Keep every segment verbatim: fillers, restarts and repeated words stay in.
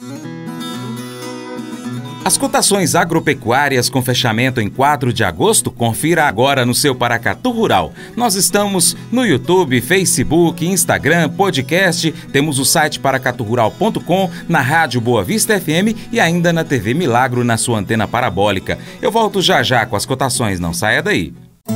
As cotações agropecuárias com fechamento em quatro de agosto, confira agora no seu Paracatu Rural. Nós estamos no YouTube, Facebook, Instagram, podcast, temos o site paracatu rural ponto com, na Rádio Boa Vista F M e ainda na T V Milagro na sua antena parabólica. Eu volto já já com as cotações, não saia daí.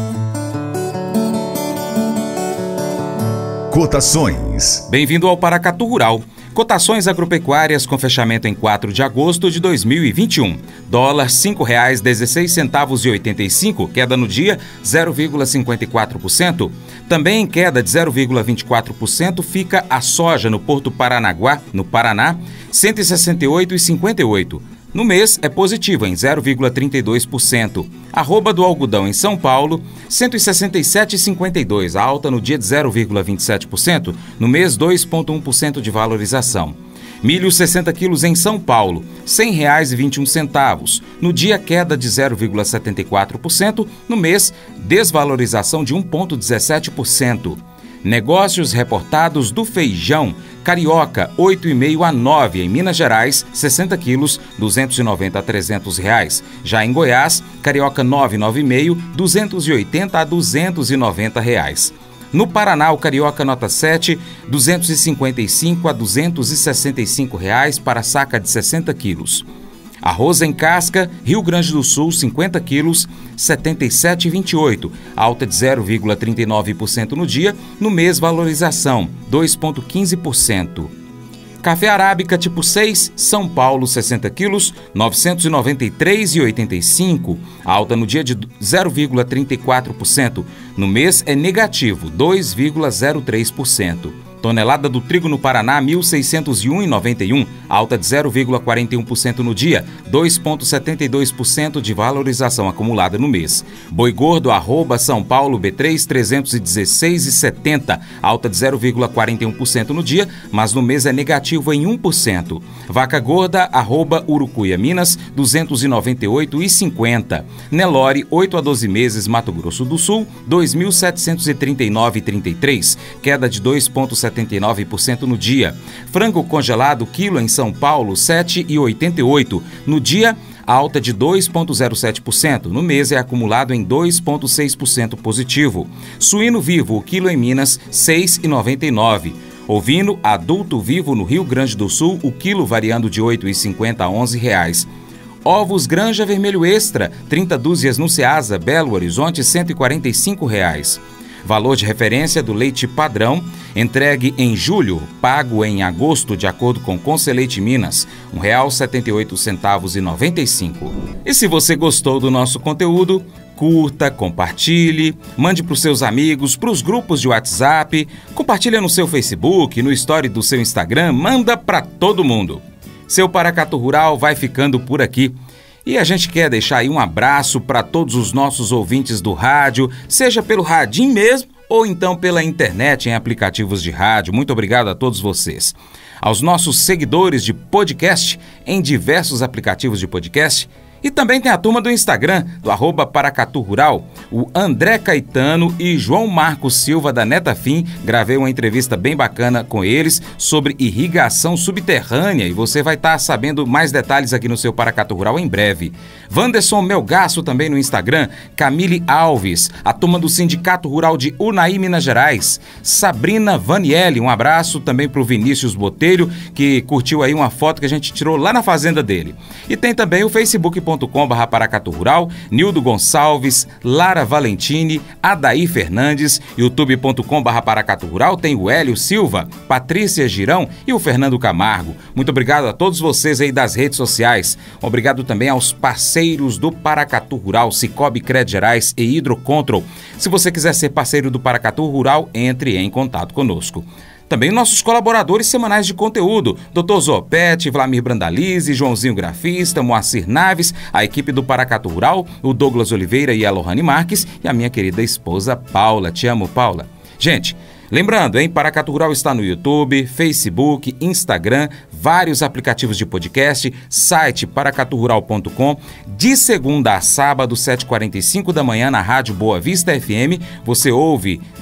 Cotações. Bem-vindo ao Paracatu Rural. Cotações agropecuárias com fechamento em quatro de agosto de dois mil e vinte e um. Dólar cinco reais e dezesseis centavos e oitenta e cinco, queda no dia zero vírgula cinquenta e quatro por cento. Também em queda de zero vírgula vinte e quatro por cento fica a soja no Porto Paranaguá, no Paraná, cento e sessenta e oito reais e cinquenta e oito centavos. No mês é positiva em zero vírgula trinta e dois por cento. Arroba do algodão em São Paulo, cento e sessenta e sete reais e cinquenta e dois centavos, alta no dia de zero vírgula vinte e sete por cento, no mês dois vírgula um por cento de valorização. Milho sessenta quilos em São Paulo, cem reais e vinte e um centavos, no dia queda de zero vírgula setenta e quatro por cento, no mês desvalorização de um vírgula dezessete por cento. Negócios reportados do feijão, carioca oito vírgula cinco a nove em Minas Gerais, sessenta quilos, duzentos e noventa a trezentos reais. Já em Goiás, carioca nove, nove vírgula cinco, duzentos e oitenta a duzentos e noventa reais. No Paraná, o carioca nota sete, duzentos e cinquenta e cinco a duzentos e sessenta e cinco reais para saca de sessenta quilos. Arroz em casca, Rio Grande do Sul, cinquenta quilos, setenta e sete reais e vinte e oito centavos, alta de zero vírgula trinta e nove por cento no dia, no mês valorização, dois vírgula quinze por cento. Café arábica tipo seis, São Paulo, sessenta quilos, novecentos e noventa e três reais e oitenta e cinco centavos, alta no dia de zero vírgula trinta e quatro por cento, no mês é negativo, dois vírgula zero três por cento. Tonelada do trigo no Paraná, mil seiscentos e um reais e noventa e um centavos, alta de zero vírgula quarenta e um por cento no dia, dois vírgula setenta e dois por cento de valorização acumulada no mês. Boi gordo, arroba São Paulo B três, trezentos e dezesseis reais e setenta centavos, alta de zero vírgula quarenta e um por cento no dia, mas no mês é negativo em um por cento. Vaca gorda, arroba Urucuia Minas, duzentos e noventa e oito reais e cinquenta centavos. Nelore, oito a doze meses, Mato Grosso do Sul, dois mil setecentos e trinta e nove reais e trinta e três centavos, queda de dois vírgula setenta e nove por cento no dia. Frango congelado, quilo em São Paulo, sete reais e oitenta e oito centavos. No dia, alta de dois vírgula zero sete por cento. No mês é acumulado em dois vírgula seis por cento positivo. Suíno vivo, o quilo em Minas, seis reais e noventa e nove centavos. Ovino adulto vivo no Rio Grande do Sul, o quilo variando de oito reais e cinquenta centavos a onze reais. Ovos Granja Vermelho Extra, trinta dúzias no Ceasa, Belo Horizonte, cento e quarenta e cinco reais. Valor de referência do leite padrão, entregue em julho, pago em agosto, de acordo com Conselheite Minas, um real setenta e oito centavos e noventa e cinco. E se você gostou do nosso conteúdo, curta, compartilhe, mande para os seus amigos, para os grupos de WhatsApp, compartilha no seu Facebook, no story do seu Instagram, manda para todo mundo. Seu Paracatu Rural vai ficando por aqui. E a gente quer deixar aí um abraço para todos os nossos ouvintes do rádio, seja pelo radinho mesmo ou então pela internet em aplicativos de rádio. Muito obrigado a todos vocês. Aos nossos seguidores de podcast em diversos aplicativos de podcast. E também tem a turma do Instagram, do arroba Paracatu Rural, o André Caetano e João Marcos Silva da Netafim. Gravei uma entrevista bem bacana com eles sobre irrigação subterrânea e você vai estar sabendo mais detalhes aqui no seu Paracatu Rural em breve. Wanderson Melgaço também no Instagram, Camille Alves, a turma do Sindicato Rural de Unai, Minas Gerais, Sabrina Vanielli, um abraço também para o Vinícius Botelho, que curtiu aí uma foto que a gente tirou lá na fazenda dele. E tem também o facebook ponto com barra Paracatu Rural, Nildo Gonçalves, Lara Valentini, Adair Fernandes, youtube ponto com barra Paracatu Rural, tem o Hélio Silva, Patrícia Girão e o Fernando Camargo. Muito obrigado a todos vocês aí das redes sociais. Obrigado também aos parceiros do Paracatu Rural, Cicobi Cred Gerais e Hidrocontrol. Se você quiser ser parceiro do Paracatu Rural, entre em contato conosco. Também nossos colaboradores semanais de conteúdo, doutor Zopete, Vlamir Brandalize, Joãozinho Grafista, Moacir Naves, a equipe do Paracatu Rural, o Douglas Oliveira e a Lohane Marques e a minha querida esposa Paula. Te amo, Paula. Gente, lembrando, hein, Paracatu Rural está no YouTube, Facebook, Instagram, vários aplicativos de podcast, site paracatu rural ponto com. De segunda a sábado, sete e quarenta e cinco da manhã, na Rádio Boa Vista F M, você ouve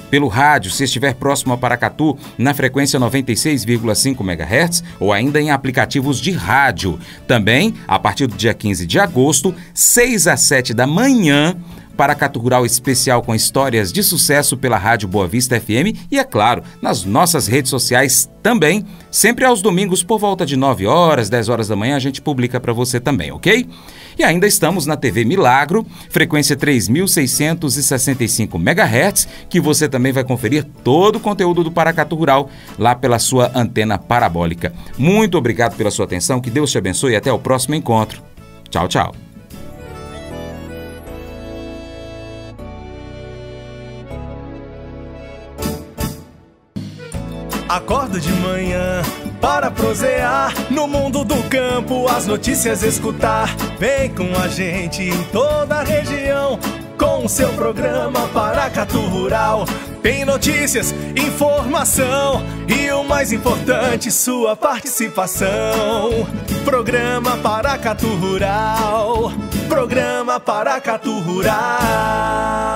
pelo rádio, se estiver próximo a Paracatu, na frequência noventa e seis vírgula cinco megahertz, ou ainda em aplicativos de rádio. Também, a partir do dia quinze de agosto, seis às sete da manhã, Paracatu Rural especial com histórias de sucesso pela Rádio Boa Vista F M e, é claro, nas nossas redes sociais também. Sempre aos domingos por volta de nove horas, dez horas da manhã a gente publica para você também, ok? E ainda estamos na T V Milagro, frequência três mil seiscentos e sessenta e cinco megahertz, que você também vai conferir todo o conteúdo do Paracatu Rural lá pela sua antena parabólica. Muito obrigado pela sua atenção, que Deus te abençoe e até o próximo encontro. Tchau, tchau. Acordo de manhã para prosear no mundo do campo, as notícias escutar. Vem com a gente em toda a região com o seu programa Paracatu Rural. Tem notícias, informação e o mais importante, sua participação. Programa Paracatu Rural, programa Paracatu Rural.